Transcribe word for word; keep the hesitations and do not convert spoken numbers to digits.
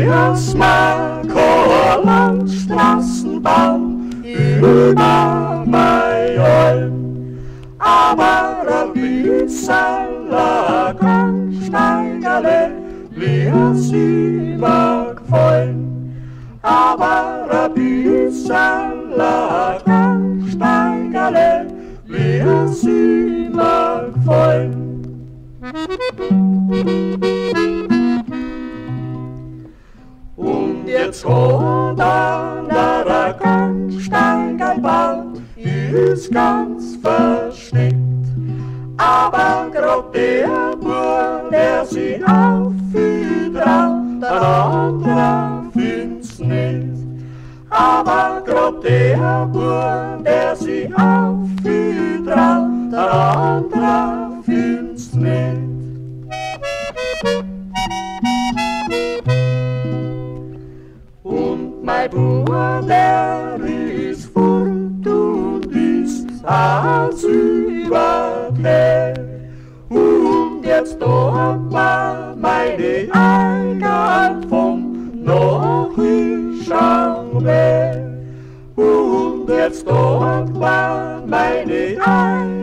Wir smaker Landstraßenbahn über mein Olm. Aber ein bisschen Gangsteigerle wir sie mir gefallen. Aber ein bisschen Gangsteigerle wir sie mir gefallen. Und jetzt hat einer Gangsteigerband ist ganz versteckt. Aber grad der Bub, der sich aufhüdert, der andere find's nicht. Aber grad der Bub, der sich aufhüdert, der andere find's nicht. Und mein Bruder, der ist fort und ist als überklärt. Und jetzt hat man meine Eigen vom Nachhinschauen. Und jetzt hat man meine Eigen